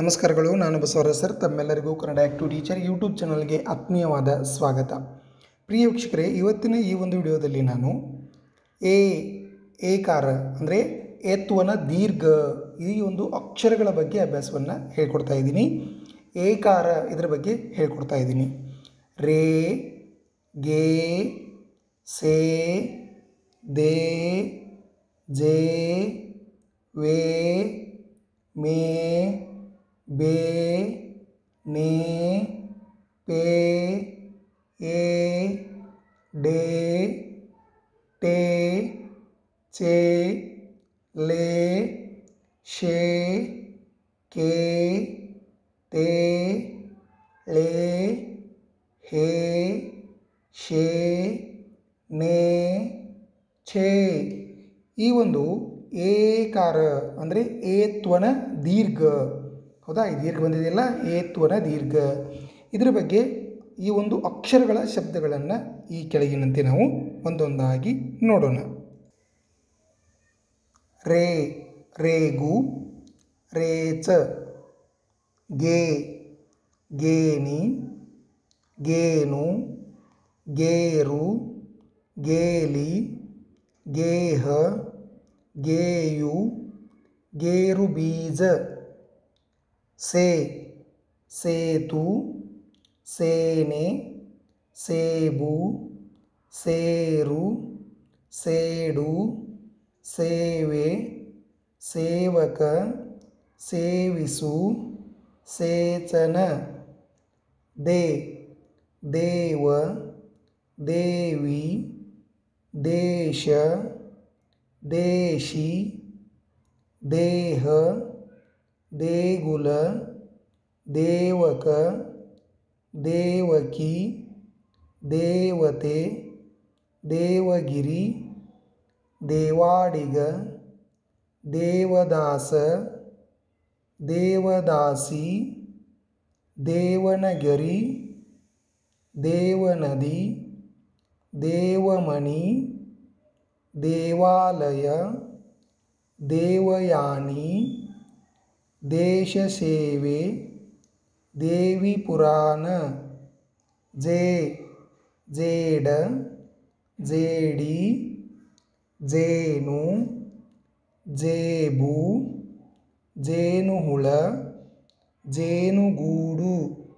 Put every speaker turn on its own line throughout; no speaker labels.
ನಮಸ್ಕಾರಗಳು. ನಾನು ಬಸವರಾಜ್ ಸರ್. ತಮ್ಮೆಲ್ಲರಿಗೂ ಕನ್ನಡ ಆ್ಯಕ್ಟಿವ್ ಟೀಚರ್ ಯೂಟ್ಯೂಬ್ ಚಾನಲ್ಗೆ ಆತ್ಮೀಯವಾದ ಸ್ವಾಗತ. ಪ್ರಿಯ ವೀಕ್ಷಕರೇ, ಇವತ್ತಿನ ಈ ಒಂದು ವಿಡಿಯೋದಲ್ಲಿ ನಾನು ಏಕಾರ ಅಂದರೆ ಏತ್ವನ ದೀರ್ಘ ಈ ಒಂದು ಅಕ್ಷರಗಳ ಬಗ್ಗೆ ಅಭ್ಯಾಸವನ್ನು ಹೇಳ್ಕೊಡ್ತಾ ಇದ್ದೀನಿ. ಏಕಾರ ಇದರ ಬಗ್ಗೆ ಹೇಳ್ಕೊಡ್ತಾ ಇದ್ದೀನಿ. ರೇ, ಗೆ, ಸೇ, ದೇ, ಜೇ, ವೇ, ಮೇ, ಬೇ, ನೇ, ಪೇ, ಏ, ಡೇ, ಟೇ, ಚೇ, ಲೇ, ಶೇ, ಕೆ, ತೇ, ಲೇ, ಹೇ, ಶೇ, ನೇ, ಛೇ. ಈ ಒಂದು ಏಕಾರ ಅಂದರೆ ಏತ್ವನ ದೀರ್ಘ. ಹೌದಾ? ಈ ದೀರ್ಘ ಬಂದಿದೆಯಲ್ಲ, ಏತ್ವನ ದೀರ್ಘ. ಇದರ ಬಗ್ಗೆ ಈ ಒಂದು ಅಕ್ಷರಗಳ ಶಬ್ದಗಳನ್ನು ಈ ಕೆಳಗಿನಂತೆ ನಾವು ಒಂದೊಂದಾಗಿ ನೋಡೋಣ. ರೇ, ರೇಗು, ರೇಚ. ಗೆ, ಗೇನಿ, ಗೇನು, ಗೇರು, ಗೇಲಿ, ಗೇಹ, ಗೇಯು, ಗೇರು ಬೀಜ. ಸೇ, ಸೇತು, ಸೇನೆ, ಸೇಬು, ಸೇರು, ಸೇಡು, ಸೇವೆ, ಸೇವಕ, ಸೇವಿಸು, ಸೇಚನ. ದೇ, ದೇವ, ದೇವಿ, ದೇಶ, ದೇಶಿ, ದೇಹ, ದೇಗುಲ, ದೇವಕ, ದೇವಕಿ, ದೇವತೆ, ದೇವಗಿರಿ, ದೇವಾಡಿಗ, ದೇವದಾಸ, ದೇವದಾಸಿ, ದೇವನಗರಿ, ದೇವನದಿ, ದೇವಮಣಿ, ದೇವಾಲಯ, ದೇವಯಾನಿ, ದೇಶ ಸೇವೆ, ದೇವಿ ಪುರಾಣ. ಜೇ, ಜೇಡ, ಜೇಡಿ, ಜೇನು, ಜೇಬು, ಜೇನುಹುಳ, ಜೇನುಗೂಡು.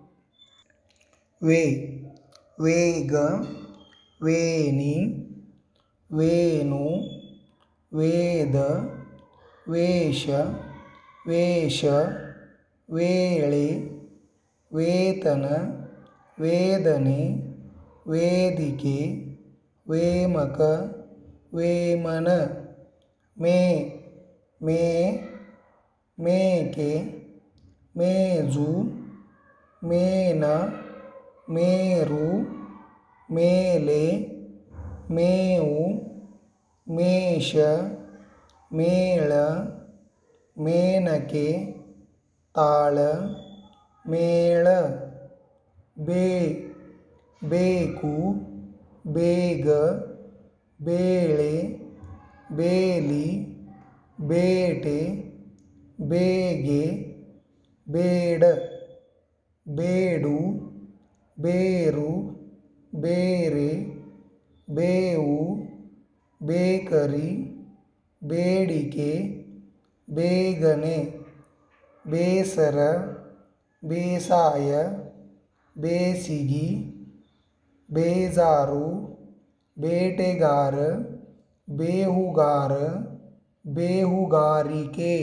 ವೇ, ವೇಗ, ವೇಣಿ, ವೇಣು, ವೇದ, ವೇಷ, ವೇಷ, ವೇಳೆ, ವೇತನ, ವೇದನೆ, ವೇದಿಕೆ, ವೇಮಕ, ವೇಮನ. ಮೇ, ಮೇ, ಮೇಕೆ, ಮೇಜು, ಮೇನ, ಮೇರು, ಮೇಲೆ, ಮೇವು, ಮೇಷ, ಮೇಳ, ಮೇನಕೆ, ತಾಳ, ಮೇಳ. ಬೇ, ಬೇಕು, ಬೇಗ, ಬೇಳೆ, ಬೇಲಿ, ಬೇಟೆ, ಬೇಗೆ, ಬೇಡ. ಬೇಡು, ಬೇರು, ಬೇರೆ, ಬೇವು, ಬೇಕರಿ, ಬೇಡಿಕೆ, ಬೇಗನೆ, ಬೇಸರ, ಬೇಸಾಯ, ಬೇಸಿಗೆ, ಬೇಜಾರು, ಬೇಟೆಗಾರ, ಬೇಹುಗಾರ, ಬೇಹುಗಾರಿಕೆ.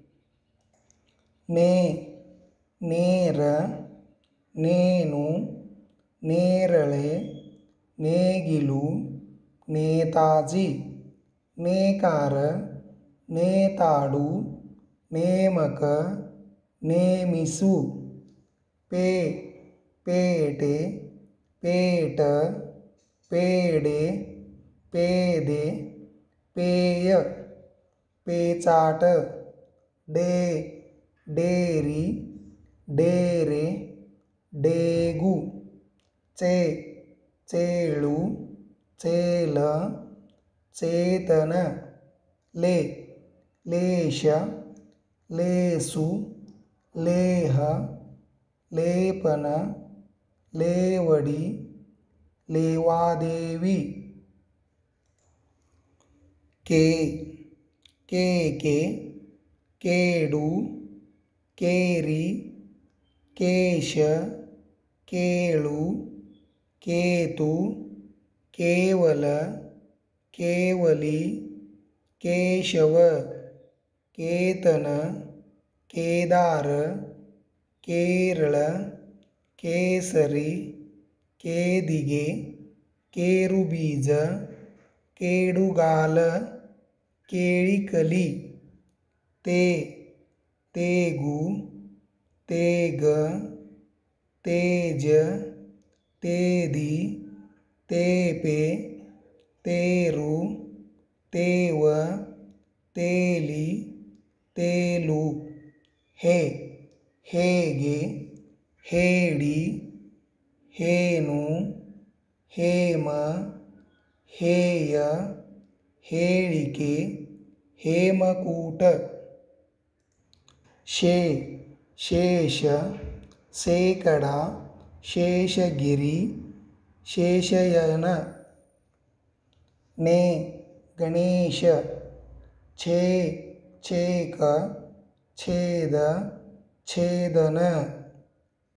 ನೇ, ನೇರ, ನೇನು, ನೇರಳೆ, ನೇಗಿಲು, ನೇತಾಜಿ, ನೇಕಾರ, ನೇತಾಡು, ನೇಮಕ, ನೇಮಿಸು. ಪೇ, ಪೇಟೆ, ಪೇಟ, ಪೇಡೆ, ಪೇದೆ, ಪೇಯ, ಪೇಚಾಟ. ಡೇ, ಡೇರಿ, ಡೇರೆ, ಡೇಗು. ಚೇ, ಚೇಳು, ಚೇಲ, ಚೇತನ. ಲೇ, ಲೇಷ, ಲೇಸು, लेह लेपन लेवडी लेवादेवी के केडू केरी केश केळू केतु केवल केवली केशव केतन केदार केरळ केसरी केदिगे केरुबीज केडुगाल केळिकली तेगु तेग तेज तेदी तेपे तेरू तेव तेली तेलू हेगे हेडी हेनु हेम हेय ಹೇಳಿಕೆ ಹೇಮಕೂಟ ಶೇಷ ಶೇಕಡ ಶೇಷಗಿರಿ ಶೇಷಯನ ಗಣೇಶ ಛೇಕ ಛೇದ ಛೇದನ